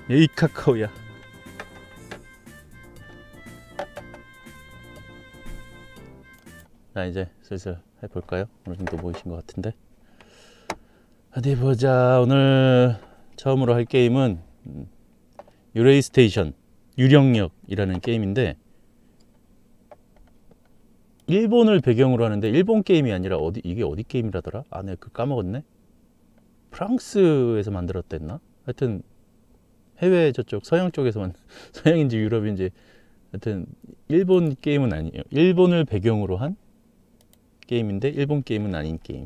에이 카카오야. 자, 이제 슬슬 해볼까요? 어느 정도 모이신 것 같은데. 어디 보자. 오늘 처음으로 할 게임은 유레이 스테이션 유령역이라는 게임인데, 일본을 배경으로 하는데 일본 게임이 아니라 이게 어디 게임이라더라? 아, 내가 까먹었네. 프랑스에서 만들었댔나? 하여튼 해외 저쪽 서양 쪽에서만 서양인지 유럽인지, 하여튼 일본 게임은 아니에요. 일본을 배경으로 한 게임인데 일본 게임은 아닌 게임.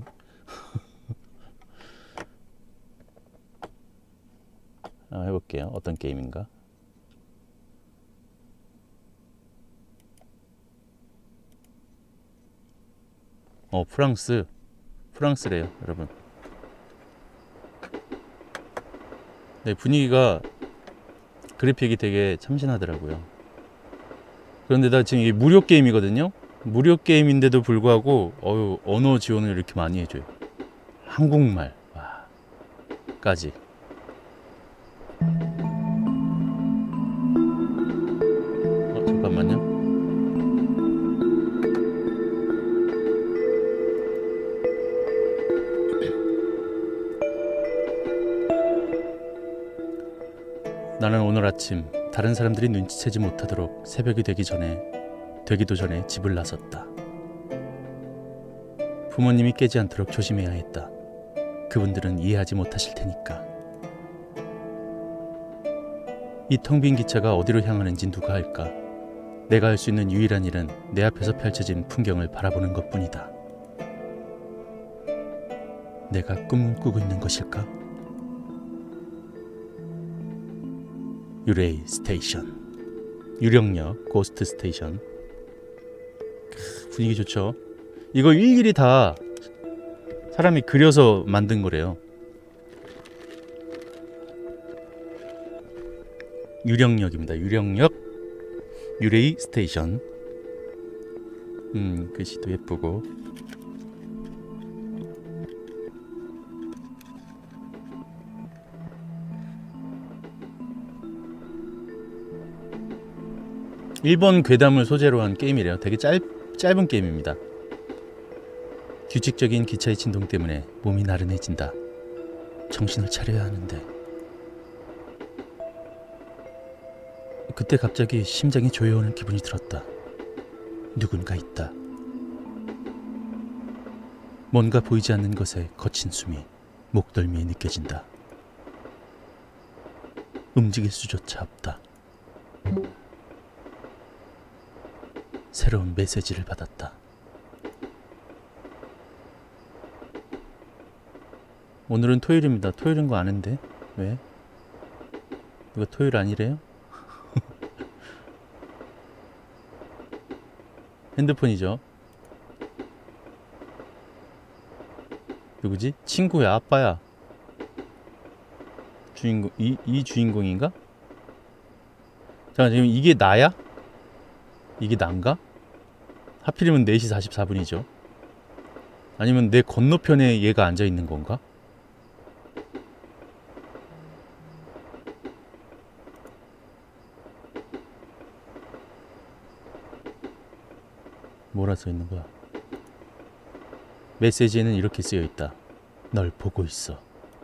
해볼게요. 어떤 게임인가. 프랑스래요, 여러분. 네, 분위기가, 그래픽이 되게 참신하더라고요. 그런데 나 지금 이게 무료 게임이거든요. 무료 게임인데도 불구하고 언어 지원을 이렇게 많이 해줘요. 한국말 까지. 잠깐만요. 나는 오늘 아침 다른 사람들이 눈치채지 못하도록 새벽이 되기도 전에 집을 나섰다. 부모님이 깨지 않도록 조심해야 했다. 그분들은 이해하지 못하실 테니까. 이 텅 빈 기차가 어디로 향하는지 누가 알까? 내가 할 수 있는 유일한 일은 내 앞에서 펼쳐진 풍경을 바라보는 것뿐이다. 내가 꿈을 꾸고 있는 것일까? 유레이 스테이션, 유령역 고스트 스테이션. 분위기 좋죠? 이거 일일이 다 사람이 그려서 만든 거래요. 유령역입니다. 유령역 유레이 스테이션. 글씨도 예쁘고. 일본 괴담을 소재로 한 게임이래요. 되게 짧은 게임입니다. 규칙적인 기차의 진동 때문에 몸이 나른해진다. 정신을 차려야 하는데. 그때 갑자기 심장이 조여오는 기분이 들었다. 누군가 있다. 뭔가 보이지 않는 것에 거친 숨이 목덜미에 느껴진다. 움직일 수조차 없다. 새로운 메시지를 받았다. 오늘은 토요일입니다. 토요일인 거 아는데 왜? 이거 토요일 아니래요? 핸드폰이죠. 누구지? 친구야, 아빠야. 주인공, 이 주인공인가? 잠깐, 지금 이게 나야? 이게 난가? 하필이면 4시 44분이죠. 아니면 내 건너편에 얘가 앉아있는 건가? 뭐라 써있는 거야? 메시지에는 이렇게 쓰여있다. 널 보고 있어.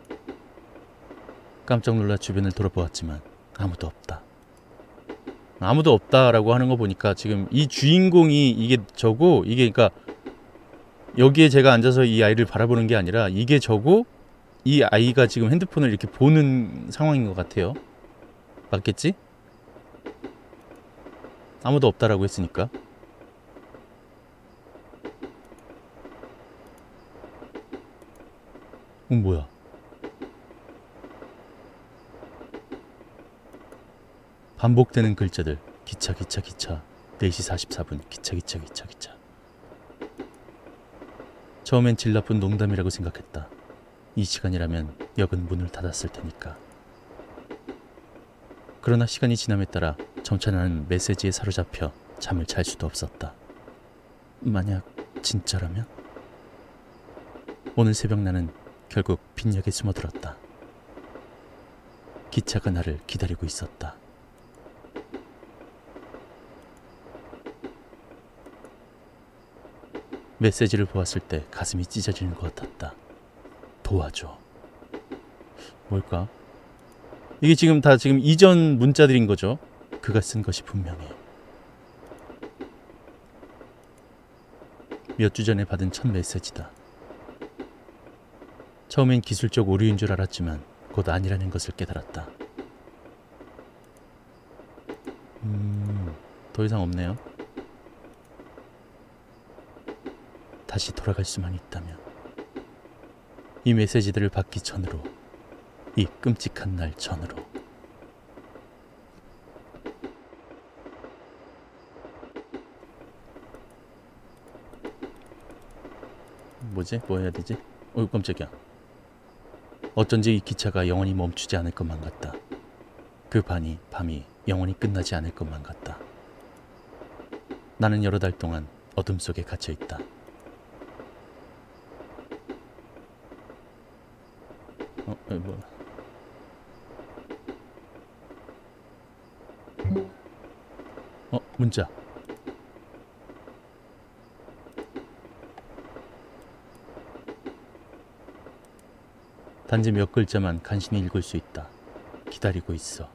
깜짝 놀라 주변을 돌아보았지만 아무도 없다. 아무도 없다라고 하는 거 보니까 지금 이 주인공이 이게 저고, 이게 그러니까 여기에 제가 앉아서 이 아이를 바라보는 게 아니라 이게 저고, 이 아이가 지금 핸드폰을 이렇게 보는 상황인 것 같아요. 맞겠지? 아무도 없다라고 했으니까. 뭐야? 반복되는 글자들. 기차 4시 44분. 기차. 처음엔 질 나쁜 농담이라고 생각했다. 이 시간이라면 역은 문을 닫았을 테니까. 그러나 시간이 지남에 따라 점차 나는 메시지에 사로잡혀 잠을 잘 수도 없었다. 만약 진짜라면? 오늘 새벽 나는 결국 빈역에 숨어들었다. 기차가 나를 기다리고 있었다. 메시지를 보았을 때 가슴이 찢어지는 것 같았다. 도와줘. 뭘까? 이게 지금 다 지금 이전 문자들인 거죠? 그가 쓴 것이 분명해. 몇 주 전에 받은 첫 메시지다. 처음엔 기술적 오류인 줄 알았지만 곧 아니라는 것을 깨달았다. 더 이상 없네요. 다시 돌아갈 수만 있다면. 이 메시지들을 받기 전으로, 이 끔찍한 날 전으로. 뭐지? 뭐 해야 되지? 어이 깜짝이야. 어쩐지 이 기차가 영원히 멈추지 않을 것만 같다. 그 밤이 영원히 끝나지 않을 것만 같다. 나는 여러 달 동안 어둠 속에 갇혀 있다. 문자. 단지 몇 글자만 간신히 읽을 수 있다. 기다리고 있어.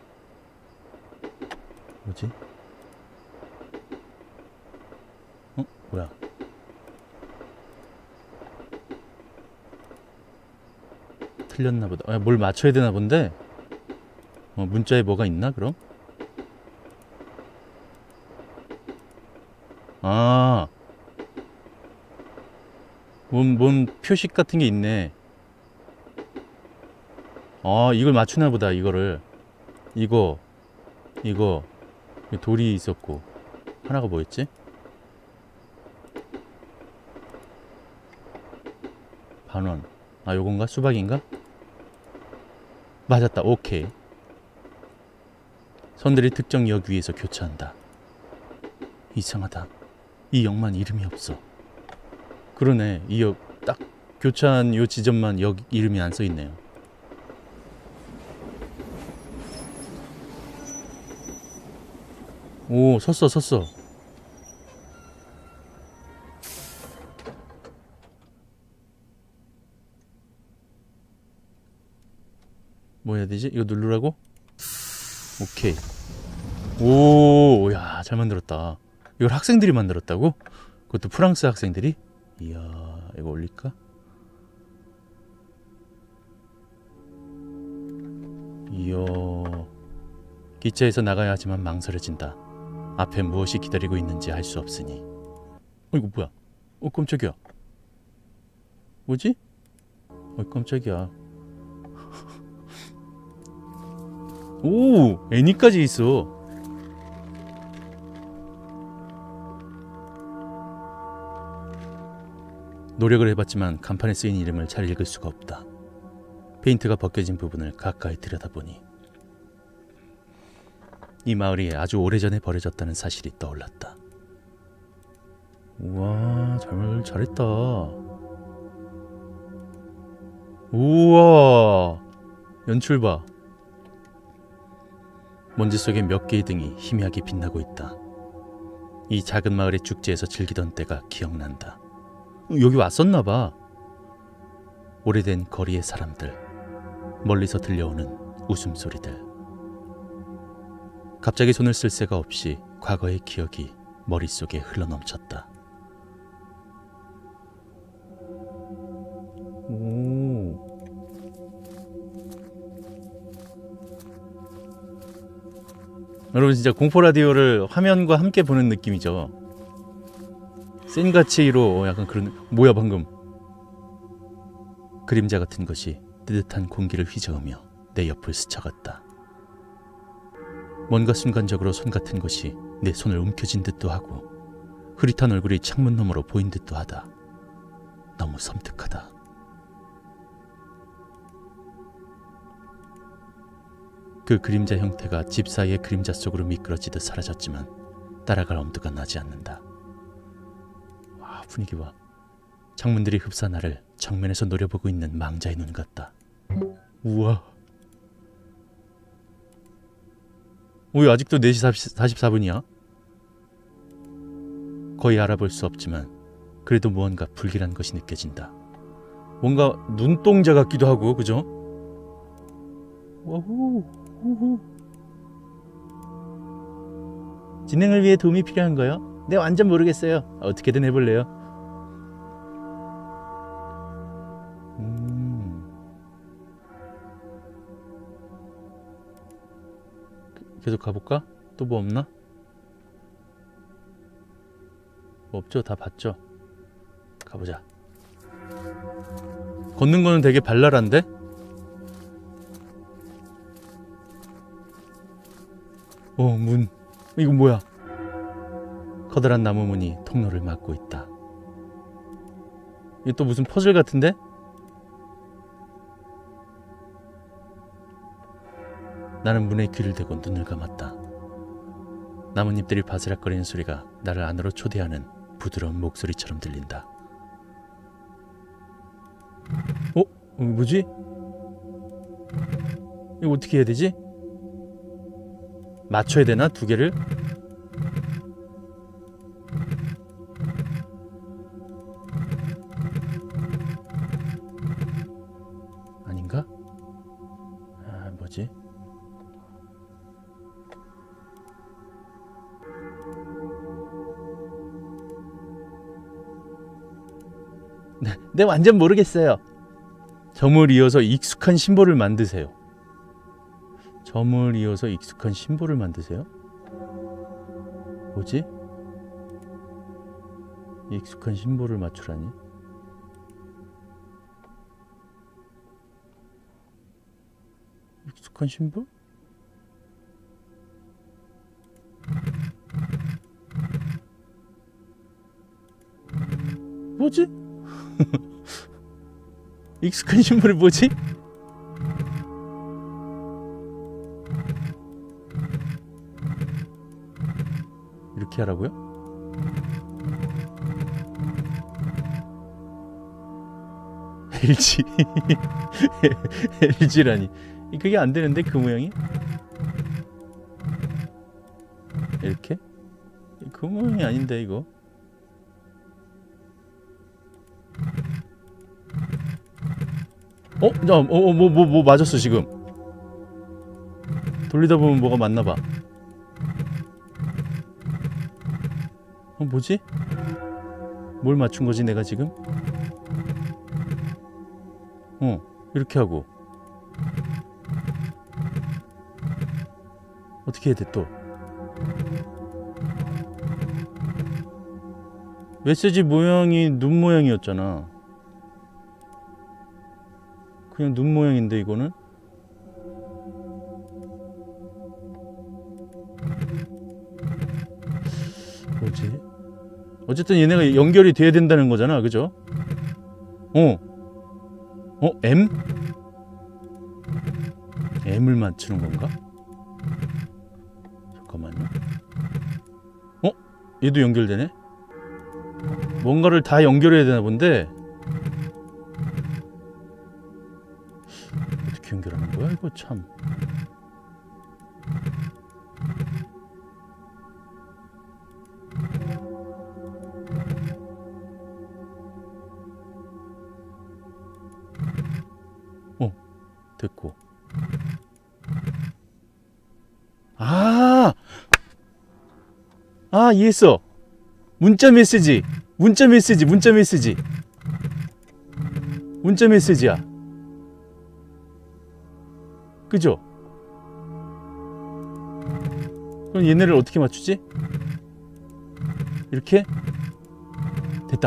뭐지? 뭐야? 틀렸나 보다. 뭘 맞춰야 되나 본데? 문자에 뭐가 있나 그럼? 아, 뭔 표식 같은 게 있네. 아, 이걸 맞추나 보다. 이거를. 이거 돌이 있었고 하나가 뭐였지? 반원. 아, 요건가? 수박인가? 맞았다. 오케이. 선들이 특정 역 위에서 교차한다. 이상하다. 이 역만 이름이 없어. 그러네. 이 역 딱 교차한 요 지점만 역 이름이 안 써 있네요. 오, 섰어. 뭐 해야 되지? 이거 누르라고? 오케이. 오, 야, 잘 만들었다. 이걸 학생들이 만들었다고? 그것도 프랑스 학생들이? 이야, 이거 올릴까? 이야. 기차에서 나가야 하지만 망설여진다. 앞에 무엇이 기다리고 있는지 알 수 없으니. 이거 뭐야? 깜짝이야. 뭐지? 깜짝이야. 오, 애니까지 있어. 노력을 해봤지만 간판에 쓰인 이름을 잘 읽을 수가 없다. 페인트가 벗겨진 부분을 가까이 들여다보니 이 마을이 아주 오래전에 버려졌다는 사실이 떠올랐다. 우와, 잘했다. 우와, 연출 봐. 먼지 속에 몇 개의 등이 희미하게 빛나고 있다. 이 작은 마을의 축제에서 즐기던 때가 기억난다. 여기 왔었나 봐. 오래된 거리의 사람들, 멀리서 들려오는 웃음소리들. 갑자기 손을 쓸 새가 없이 과거의 기억이 머릿속에 흘러넘쳤다. 오. 여러분, 진짜 공포 라디오를 화면과 함께 보는 느낌이죠. 센가치로 약간 그런. 뭐야 방금? 그림자 같은 것이 뜨뜻한 공기를 휘저으며 내 옆을 스쳐갔다. 뭔가 순간적으로 손 같은 것이 내 손을 움켜쥔 듯도 하고 흐릿한 얼굴이 창문 너머로 보인 듯도 하다. 너무 섬뜩하다. 그 그림자 형태가 집 사이의 그림자 속으로 미끄러지듯 사라졌지만 따라갈 엄두가 나지 않는다. 와, 분위기 봐. 창문들이 흡사 나를 정면에서 노려보고 있는 망자의 눈 같다. 우와. 왜 아직도 4시 44분이야? 거의 알아볼 수 없지만 그래도 무언가 불길한 것이 느껴진다. 뭔가 눈동자 같기도 하고, 그죠? 와후, 우후. 진행을 위해 도움이 필요한가요? 네, 완전 모르겠어요. 어떻게든 해볼래요. 계속 가볼까? 또 뭐 없나? 뭐 없죠? 다 봤죠? 가보자. 걷는 거는 되게 발랄한데? 문. 이거 뭐야? 커다란 나무 문이 통로를 막고 있다. 이게 또 무슨 퍼즐 같은데? 나는 문에 귀를 대고 눈을 감았다. 나뭇잎들이 바스락거리는 소리가 나를 안으로 초대하는 부드러운 목소리처럼 들린다. 뭐지? 이거 어떻게 해야 되지? 맞춰야 되나? 두 개를? 아닌가? 뭐지? 네, 완전 모르겠어요. 점을 이어서 익숙한 심볼을 만드세요. 점을 이어서 익숙한 심볼을 만드세요? 뭐지? 익숙한 심볼을 맞추라니? 익숙한 심볼? 뭐지? 익숙한 심볼이 뭐지? 이렇게 하라고요? LG LG라니. 그게 안 되는데, 그 모양이? 이렇게? 그 모양이 아닌데, 이거. 뭐 맞았어 지금. 돌리다 보면 뭐가 맞나봐. 뭐지? 뭘 맞춘 거지 내가 지금? 이렇게 하고 어떻게 해야 돼 또? 메시지 모양이 눈 모양이었잖아. 그냥 눈 모양인데 이거는? 뭐지? 어쨌든 얘네가 연결이 돼야 된다는 거잖아, 그죠? M? M을 맞추는 건가? 잠깐만요. 얘도 연결되네? 뭔가를 다 연결해야 되나 본데? 어떻게 연결하는 거야? 이거 참. 됐고. 이해했어. 문자 메시지야. 그죠? 그럼 얘네를 어떻게 맞추지? 이렇게? 됐다.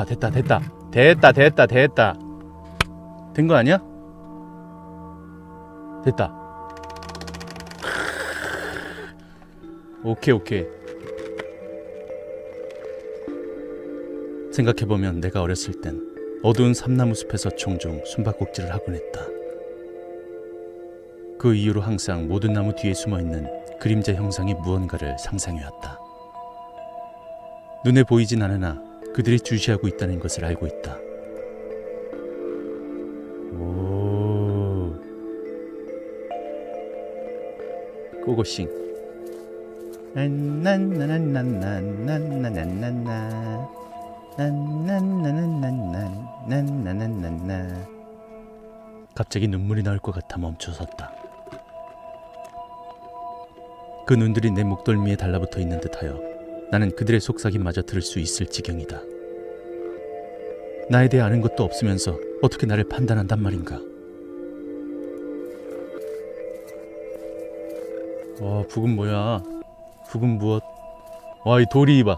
된 거 아니야? 됐다. 오케이. 생각해보면 내가 어렸을 땐 어두운 삼나무 숲에서 종종 숨바꼭질을 하곤 했다. 그 이후로 항상 모든 나무 뒤에 숨어있는 그림자 형상의 무언가를 상상해왔다. 눈에 보이진 않으나 그들이 주시하고 있다는 것을 알고 있다. 고고싱. 갑자기 눈물이 나올 것 같아 멈춰섰다. 그 눈들이 내 목덜미에 달라붙어 있는 듯하여 나는 그들의 속삭임마저 들을 수 있을 지경이다. 나에 대해 아는 것도 없으면서 어떻게 나를 판단한단 말인가. 와, 북은 뭐야? 북은 무엇? 와, 이 도리 봐.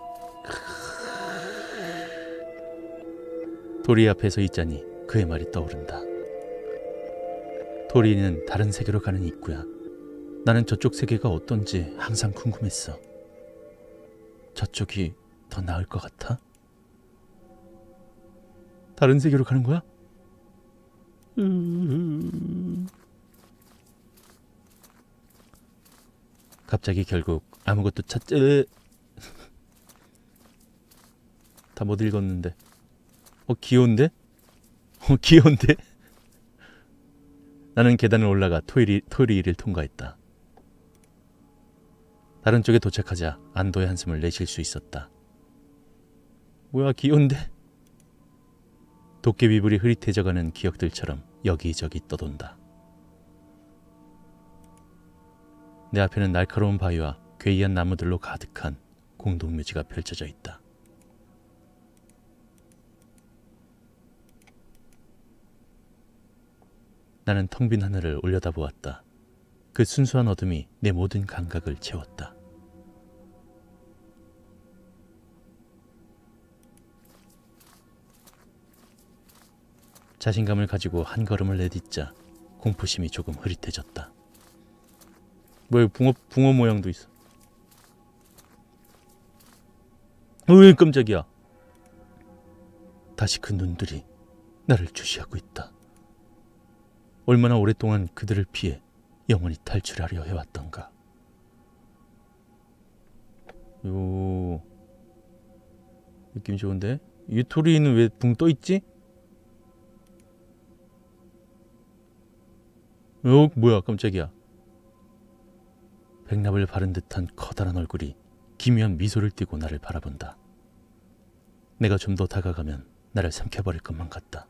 도리 앞에 서 있자니 그의 말이 떠오른다. 도리는 다른 세계로 가는 입구야. 나는 저쪽 세계가 어떤지 항상 궁금했어. 저쪽이 더 나을 것 같아? 다른 세계로 가는 거야? 갑자기 결국 아무것도 찾지. 다 못 읽었는데. 귀여운데? 귀여운데? 나는 계단을 올라가 토리를 통과했다. 다른 쪽에 도착하자 안도의 한숨을 내쉴 수 있었다. 뭐야, 귀여운데? 도깨비불이 흐릿해져가는 기억들처럼 여기저기 떠돈다. 내 앞에는 날카로운 바위와 괴이한 나무들로 가득한 공동묘지가 펼쳐져 있다. 나는 텅 빈 하늘을 올려다보았다. 그 순수한 어둠이 내 모든 감각을 채웠다. 자신감을 가지고 한 걸음을 내딛자 공포심이 조금 흐릿해졌다. 뭐야, 붕어 모양도 있어. 왜 깜짝이야. 다시 그 눈들이 나를 주시하고 있다. 얼마나 오랫동안 그들을 피해 영원히 탈출하려 해왔던가. 요, 느낌 좋은데? 유토리는 왜 붕 떠있지? 뭐야, 깜짝이야. 백납을 바른 듯한 커다란 얼굴이 기묘한 미소를 띠고 나를 바라본다. 내가 좀 더 다가가면 나를 삼켜버릴 것만 같다.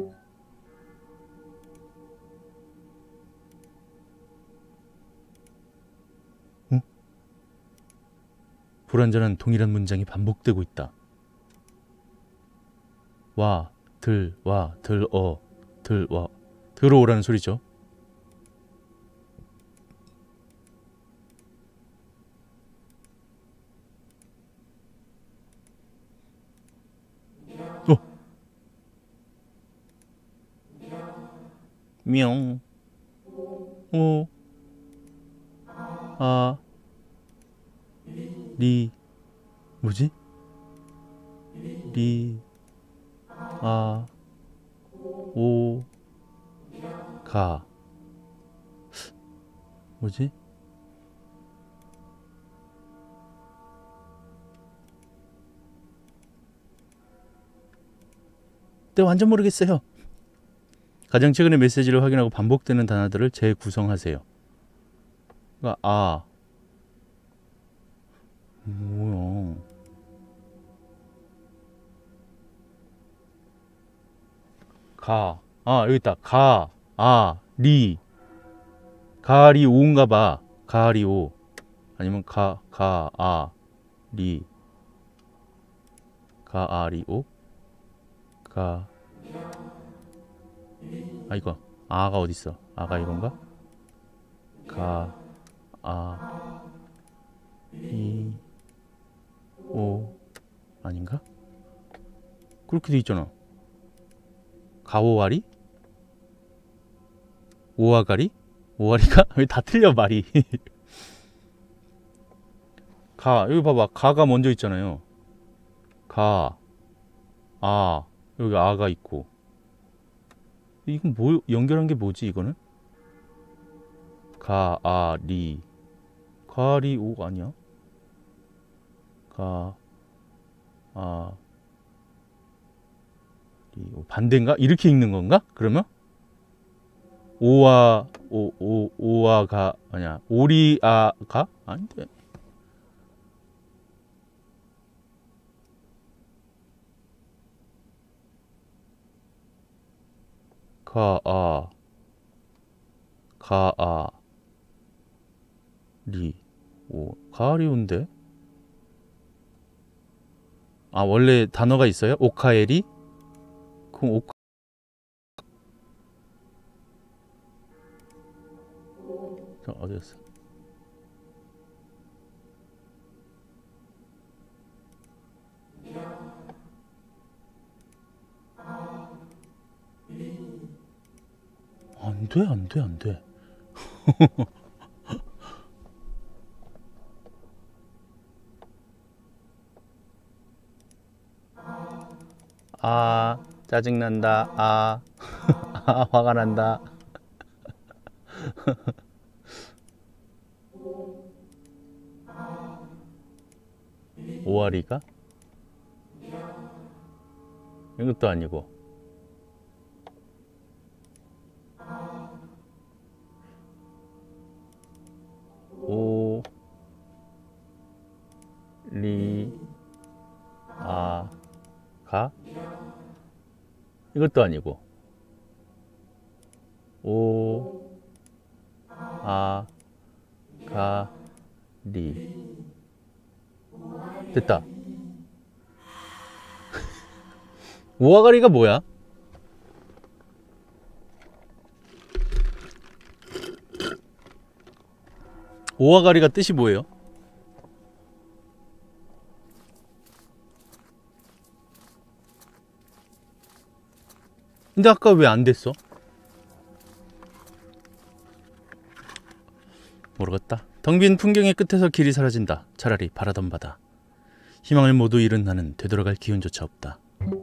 불완전한 동일한 문장이 반복되고 있다. 와, 들와, 들와, 들어오라는 소리죠. 명, 오, 아, 리, 뭐지? 리, 아, 오, 가, 뭐지? 네, 완전 모르겠어요. 가장 최근의 메시지를 확인하고 반복되는 단어들을 재구성하세요. 그러니까 뭐야? 여기 있다. 리, 가리오인가 봐. 가리오. 아니면 리, 가리오? 이거 아가 어딨어? 아가 이건가? 이, 오 아닌가? 그렇게 돼 있잖아. 가오와리? 오아가리? 오아리가? 왜 다 틀려 말이. 여기 봐봐. 가가 먼저 있잖아요. 여기 아가 있고. 이건 뭐 연결한 게 뭐지 이거는? 가리오 아니야? 반대인가? 이렇게 읽는 건가? 그러면? 오아가 아니야. 오리아가? 아닌데. 가아 가아리 오 가을이 온대. 아 원래 단어가 있어요? 오카에리? 그럼 오카 어디였어? 안 돼, 안 돼, 안 돼. 아, 짜증난다. 아, 아, 화가 난다. 오아리가? 이것도 아니고. 오, 리, 아, 가? 이것도 아니고. 오, 아, 가, 리. 됐다. 오아가리가 뭐야? 오아가리가 뜻이 뭐예요? 근데 아까 왜 안 됐어? 모르겠다. 텅빈 풍경의 끝에서 길이 사라진다. 차라리 바라던 바다. 희망을 모두 잃은 나는 되돌아갈 기운조차 없다.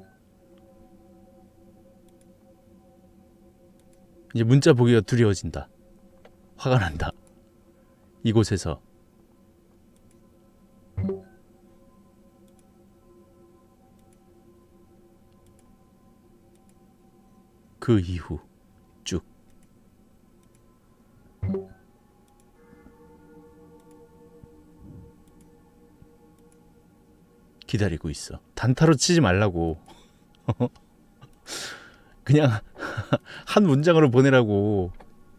이제 문자 보기가 두려워진다. 화가 난다. 이곳에서 그 이후 쭉 기다리고 있어. 단타로 치지 말라고. 그냥 한 문장으로 보내라고.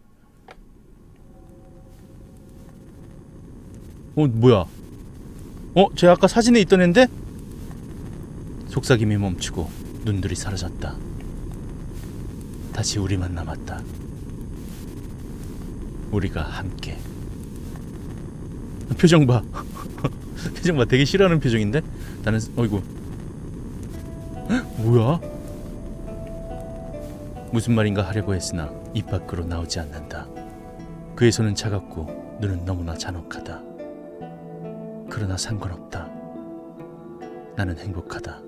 뭐야? 쟤 아까 사진에 있던 앤데? 속삭임이 멈추고 눈들이 사라졌다. 다시 우리만 남았다. 우리가 함께. 표정 봐. 표정 봐. 되게 싫어하는 표정인데? 나는 어이구. 뭐야? 무슨 말인가 하려고 했으나 입 밖으로 나오지 않는다. 그의 손은 차갑고 눈은 너무나 잔혹하다. 그러나 상관없다. 나는 행복하다.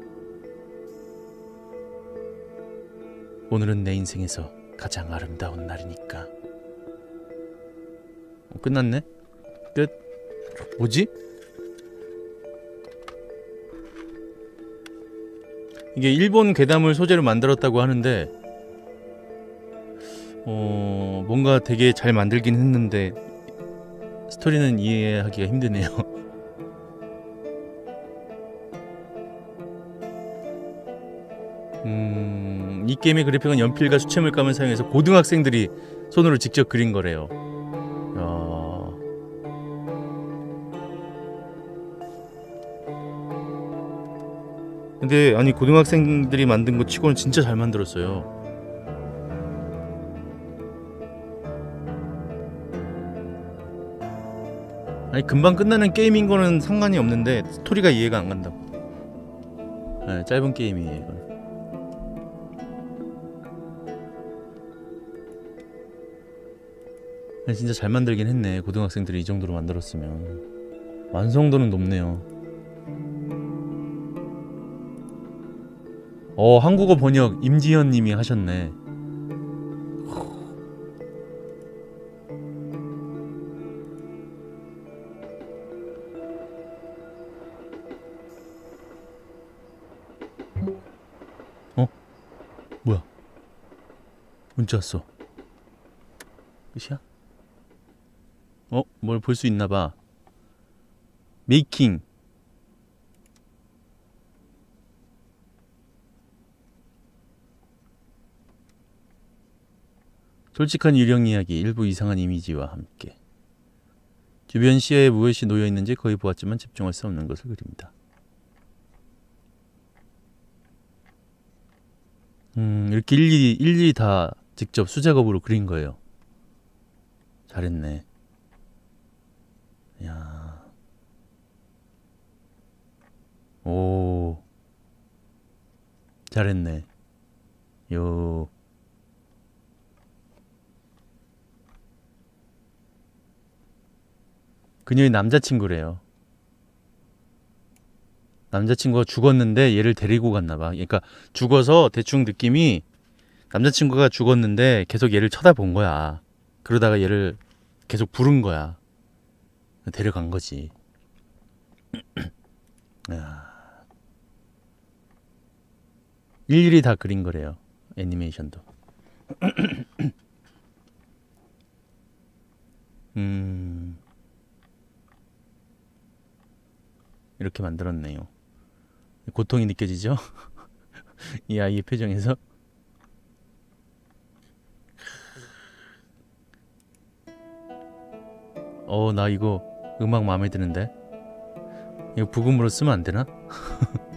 오늘은 내 인생에서 가장 아름다운 날이니까. 끝났네? 끝. 뭐지? 이게 일본 괴담을 소재로 만들었다고 하는데 뭔가 되게 잘 만들긴 했는데 스토리는 이해하기가 힘드네요. 이 게임의 그래픽은 연필과 수채물감을 사용해서 고등학생들이 손으로 직접 그린 거래요. 근데 아니 고등학생들이 만든 거 치고는 진짜 잘 만들었어요. 아니 금방 끝나는 게임인 거는 상관이 없는데 스토리가 이해가 안 간다고. 네, 짧은 게임이에요 이건. 진짜 잘 만들긴 했네. 고등학생들이 이 정도로 만들었으면 완성도는 높네요. 한국어 번역 임지현 님이 하셨네. 뭐야? 문자 왔어. 끝이야? 뭘 볼 수 있나봐. 메이킹. 솔직한 유령 이야기, 일부 이상한 이미지와 함께 주변 시야에 무엇이 놓여 있는지 거의 보았지만 집중할 수 없는 것을 그립니다. 이렇게 일일이 다 직접 수작업으로 그린 거예요. 잘했네. 야, 오, 잘했네. 요, 그녀의 남자친구래요. 남자친구가 죽었는데 얘를 데리고 갔나 봐. 그러니까 죽어서 대충 느낌이 남자친구가 죽었는데 계속 얘를 쳐다본 거야. 그러다가 얘를 계속 부른 거야. 데려간 거지. 야, 일일이 다 그린 거래요. 애니메이션도. 이렇게 만들었네요. 고통이 느껴지죠? 이 아이의 표정에서. 나 이거 음악 마음에 드는데? 이거 부금으로 쓰면 안 되나?